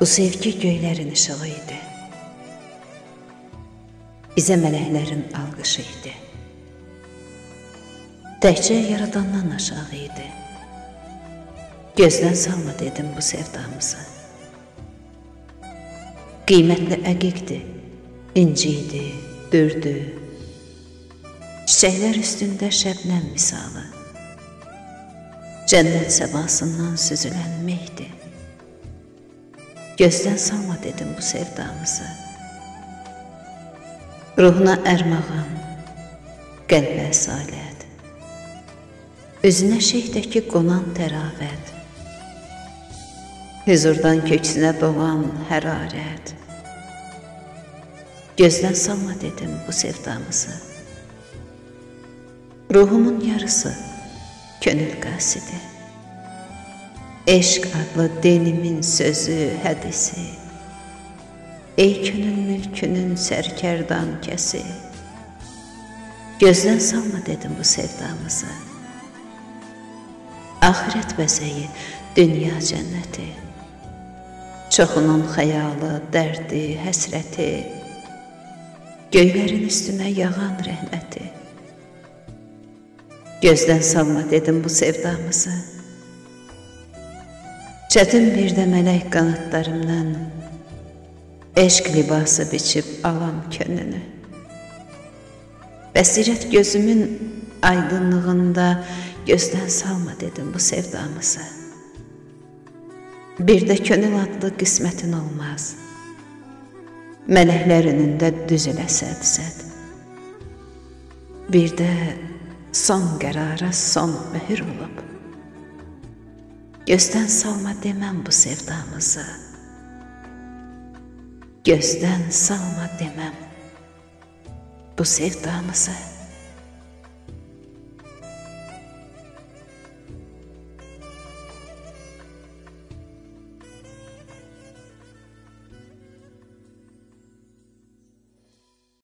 Bu sevgi göylərin işığı idi. Bizə mələklərin alqışı idi. Təkcə yaradandan aşağı idi. Gözdən salma dedim bu sevdamızı. Qiymətli əqiqdir, inci idi, dürdü. Çiçəklər üstündə şəbnəm misalı. Cənnət səmasından süzülən mehdi. Gözdən salma dedim bu sevdamızı. Ruhuna ərmağan, qəlbə əsalət, üzünə şeyhdəki qonan təravət, hüzurdan köksünə doğan hərarət. Gözdən salma dedim bu sevdamızı. Ruhumun yarısı könül qasidi. Eşq adlı dinimin sözü, hədisi. Ey könül mülkünün sərkərdan kəsi. Gözdən salma dedim bu sevdamızı. Axirət bəzəyi, dünya cənnəti. Çoxunun xəyalı, dərdi, həsrəti. Göylərin üstünə yağan rəhməti. Gözdən salma dedim bu sevdamızı. Çətin bir də mələk qanadlarımdan eşq libası biçib alam könlünü. Bəsirət gözümün aydınlığında gözdən salma dedim bu sevdamızı. Bir də könül adlı qismətin olmaz. Mələklər önündə düzülə səd-səd. Bir də son qərara son möhür olub. Gözdən salma deməm bu sevdamızı. Gözdən salma deməm bu sevdamızı.